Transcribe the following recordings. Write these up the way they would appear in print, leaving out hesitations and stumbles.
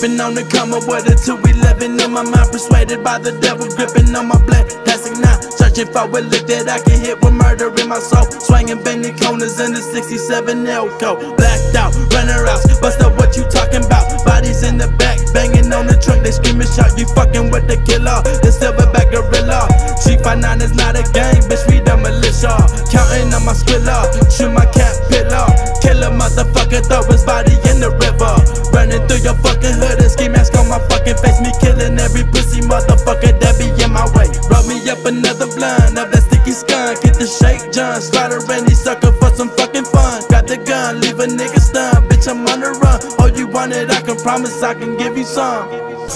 Sipping on the come up with a 211 in my mind, persuaded by the devil, gripping on my black plastic now, searching for a lick that I can hit with murder in my soul. Swinging bending corners in the 67 Elko, blacked out, runner outs, bust up what you talking about. Bodies in the back, banging on the trunk, they screaming shout, you fucking with the killer, the silverback gorilla. 359 is not a game, bitch, we the militia. Counting on my squilla, shoot my cat pillar, kill a motherfucker, throw his body in the river. Running through your fucking hood and ski mask on my fucking face, me killing every pussy motherfucker that be in my way. Roll me up another blunt of that sticky skunk, get the shake John, slaughter any sucker for some fucking fun. Got the gun, leave a nigga stunned, bitch, I'm on the run. Oh, you want it, I can promise I can give you some.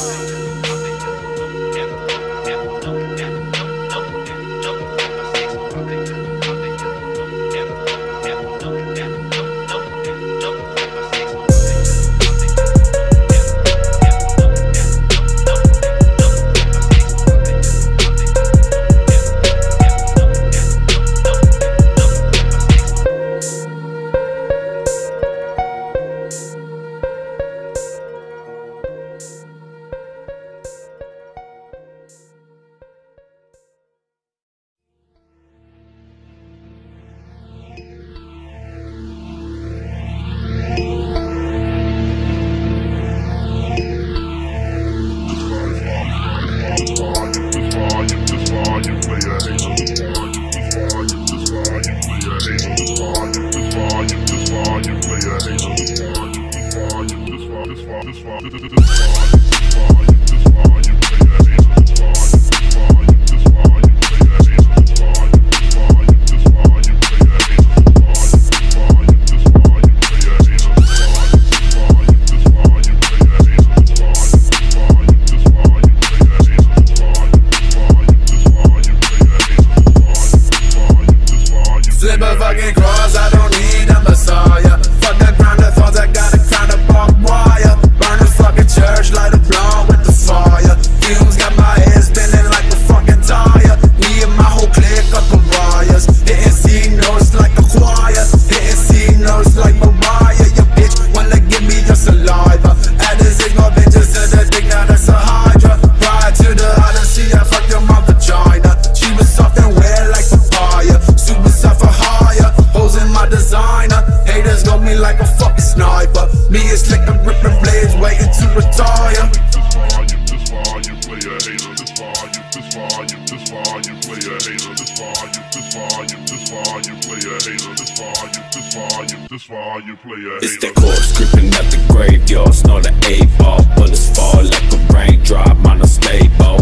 It's that corpse creeping out the graveyard, snort the 8-ball, bullets fall like a raindrop, monostable,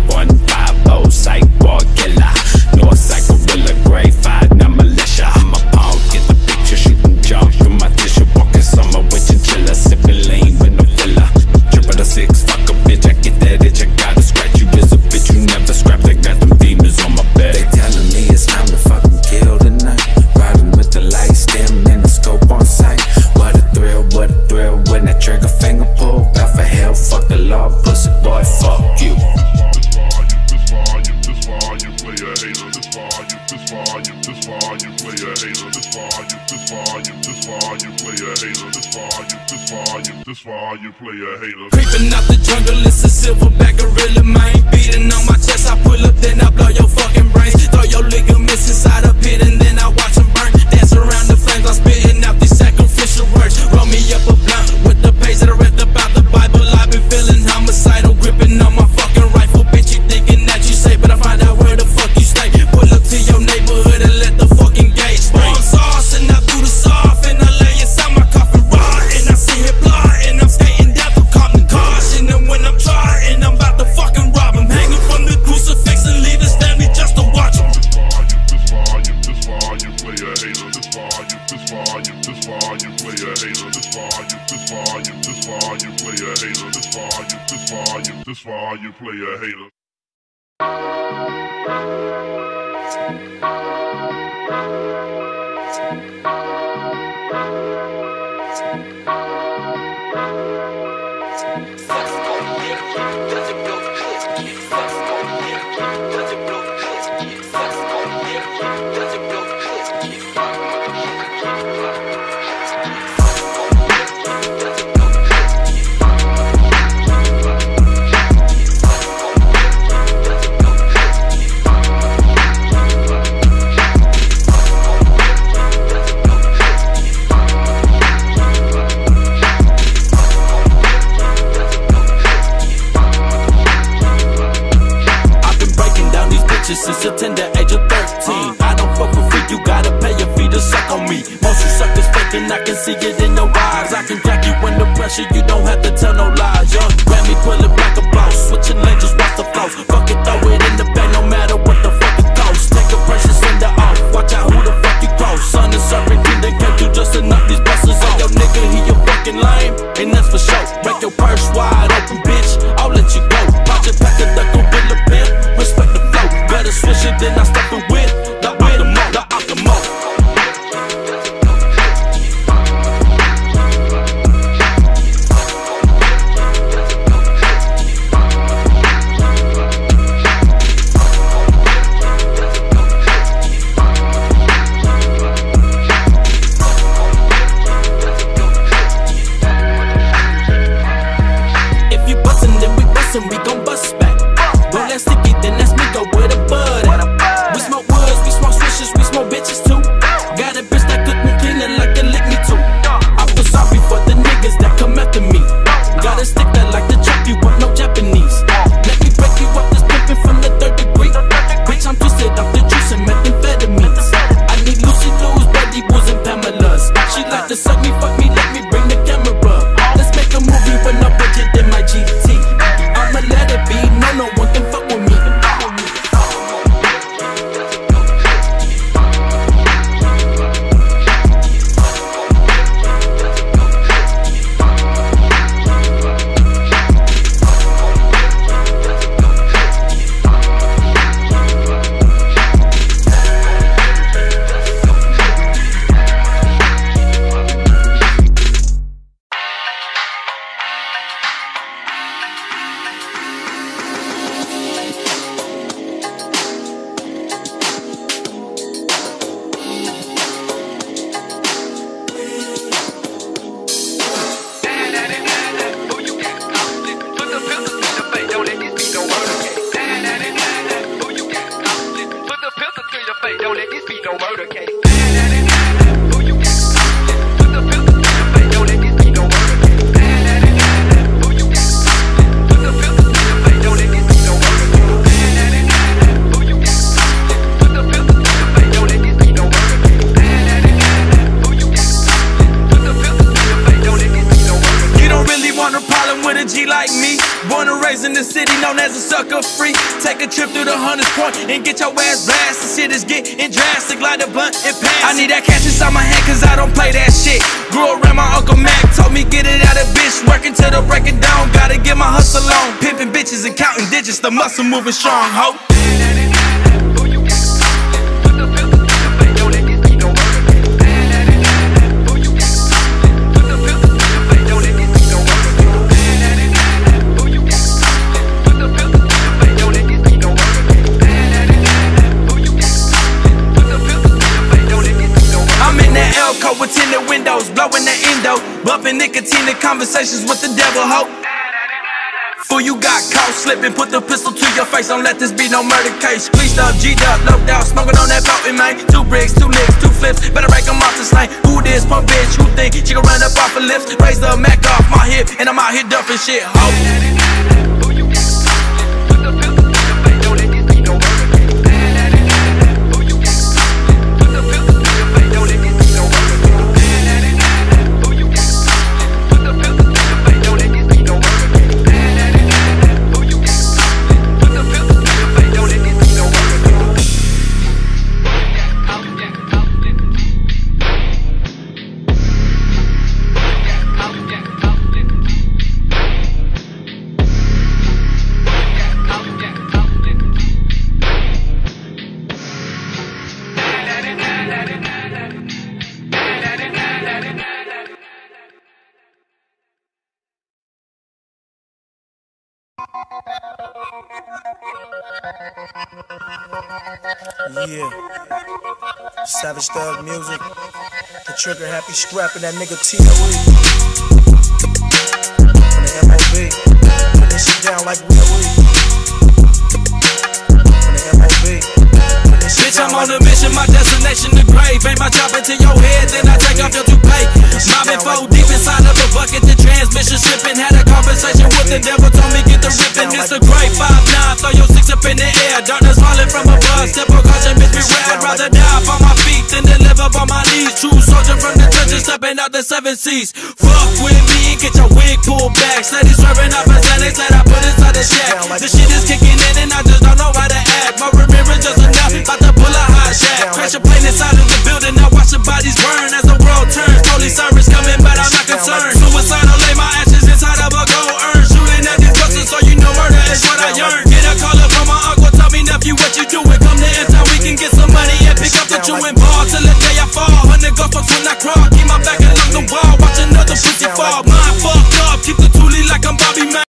5150, sidewalk killer, north side gorilla, grade 5, not militia. I'm a pawn, get the picture, shooting jump through my tissue, walking summer with chinchilla, sipping lean with no filler, triple the 6, fuck a bitch, I get that itch, I gotta scratch you, is a bitch you never scrapped, I got them demons on my bed. They telling me it's time to fucking kill tonight, riding with the lights dim and the scope on sight. What a thrill when that trigger finger pull. Out for hell, fuck the law, pussy boy, fuck you. Creeping out the jungle, it's a silverback gorilla, man. Beating on my chest, I pull up, then I blow your fucking brains. Throw your ligaments inside a pit, and then I watch them burn. Dance around the flames, I'm spitting out these sacrificial words. Roll me up a blunt with the page that I read about the Bible. I've been feeling homicidal, gripping on my fucking rifle. Bitch, you thinking that you safe, but I find out where the fuck you stay. Pull up to your neighborhood and let the fucking gate spray. I'm saucing out through the soft, and I lay inside my coffin rod, and I see it blood, and I'm skating down through Compton caution. And when I'm trying, I'm about to fucking rob him, hanging from the crucifix and leave his family just to watch him. This why you play a hater. bitches since the tender age of 13. I don't fuck for free, you gotta pay your fee to suck on me. Most you suckers faking, I can see it in your eyes. I can jack you under pressure, you don't have to tell no lies. Young Grammy, pull it back a boss, switching lanes, just watch the flows. Fuck it, throw it in the bag, no matter what the fuck it goes. Take a pressure, send it off, watch out who the fuck you cross. Son is serving, then can't you just enough these buses on your nigga, he a fucking lame, and that's for sure. Break your purse wide open, bitch, I'll let you go. Watch it pack a duck on bill a pimp, respect the flow. Better switch it, then I step it with the Alchemo, the Alchemo. We gon' bust back. Roll that sticky, then that's me go with a bud. We smoke woods, we smoke swishes, we smoke bitches too. Got a bitch that cook me clean and like to lick me too. I feel sorry for the niggas that come after me. Got a stick that like to chop you up, no Japanese. Let me break you up, this pimpin' from the 3rd degree. Bitch, I'm twisted off the juice and methamphetamines. I need Lucy Lou's, Betty Boos, and Pamela's. She like to suck me, fuck me, let me bring the camera. Let's make a movie with no budget in my GT. I'ma let it be, no one can fuck with me. And get your ass blasted, shit is getting drastic like the blunt and pass. I need that cash inside my hand cause I don't play that shit. Grew around my Uncle Mac, told me get it out of bitch. Working till the break it down, gotta get my hustle on. Pimping bitches and counting digits, the muscle moving strong, ho. With tinted windows, blowing the endo, bumping nicotine and conversations with the devil, ho. Fool, you got caught slipping, put the pistol to your face, don't let this be no murder case. Pleased up, G'd up, no doubt, smoking on that potent, man. 2 bricks, 2 licks, 2 flips, better break them off the slang. Who this punk bitch, who think she gon' run up off her lips? Raise the Mac off my hip, and I'm out here dumping shit, ho. Yeah, Savage Thug Music, the Trigger Happy Scrapping that nigga T.O.E. From the M.O.B. Put this shit down like we. From the M.O.B. Bitch, I'm I'm on a mission, my destination the grave. Aim my chop into your head, then I take off your toupee. Mobbing 4 deep inside of a bucket, the transmission slipping. Had a conversation with the devil, told me get the ripping. It's a great 5'9", throw your 6 up in the air. Darkness falling from above, step on caution, bitch beware. I'd rather die up on my feet than to live up on my knees. True soldier from the trenches, stepping out the 7 seas. Fuck with me and get your wig pulled back. Steady swerving off a Xanax that I put inside the shack. The shit is kicking in and I just don't know how to act. My remembrance just enough, about to pull a hot shack. Crash a plane inside of the building, I watch the bodies burn as the world turns. Police service coming, but I'm not concerned. Suicidal, lay my ashes inside of a gold urn. Shooting at these busters, so you know murder is what I yearn. Get a call up from my uncle, tell me nephew what you doing. Come to N-Town, we can get some money and pick up the chewing ball till the day I fall. 100 ghost fucks when I crawl, keep my back along the wall, watch another pussy fall. Mind fucked up, keep the toolie like I'm Bobby Mack.